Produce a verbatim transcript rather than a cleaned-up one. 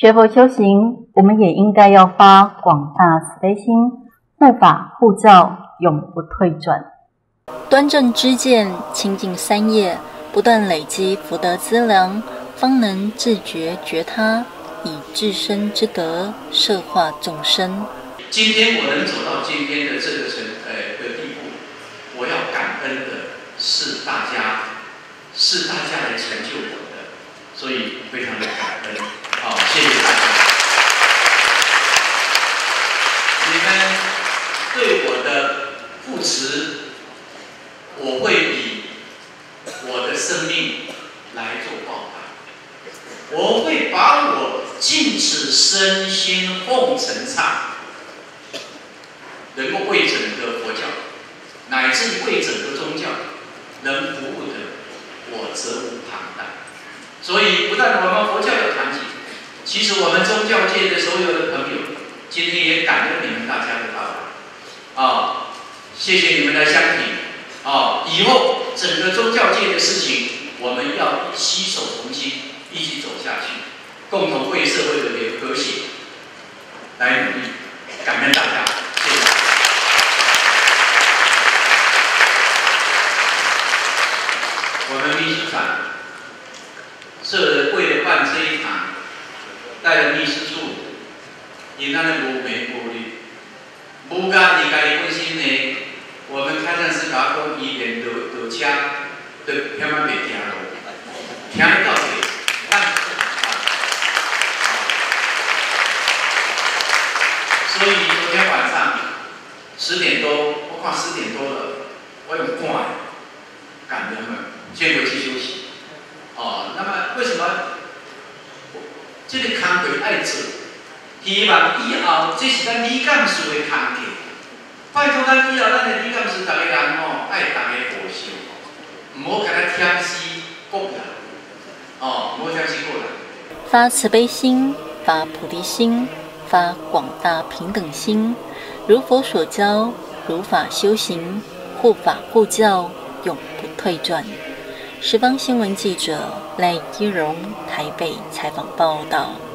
学佛修行，我们也应该要发广大慈悲心，护法护教，永不退转。 端正知见，清净三业，不断累积福德资粮，方能自觉觉他，以自身之德摄化众生。 今天我能走到今天的这个程呃的地步，我要感恩的是大家，是大家来成就我的，所以非常的感恩。好，谢谢大家。你们对我的扶持，我会以我的生命来做报答。我会把我尽此身心奉承唱，能够为整个佛教，乃至为整个宗教能服务的，我责无旁贷。所以，不但我们佛教有团体，其实我们宗教界的所有的朋友，今天也感恩你们大家的到来。啊，谢谢你们的相挺。啊，以后整个宗教界的事情，我们要携手同心，一起走下去，共同为社会的和谐来努力。感恩大家，谢谢。我们秘书长是为了办这一场，带了秘书处，因咱的无媒无力，无家己家己本身呢，我们开战师甲我讲，伊连落落车都偏偏袂行路，听得到谁？看。所以昨天晚上十点多，我看十点多了，我用赶的赶人们先回去休息。哦，那么为什么这个工作爱做？希望以后这是咱理监事的工作，拜托咱以后咱的理监事，大家人哦爱大家和谐，唔好给他添死国人，哦，唔好添死国人。 发慈悲心，发菩提心，发广大平等心，如佛所教，如法修行，护法护教，永不退转。十方新闻记者赖依荣台北采访报道。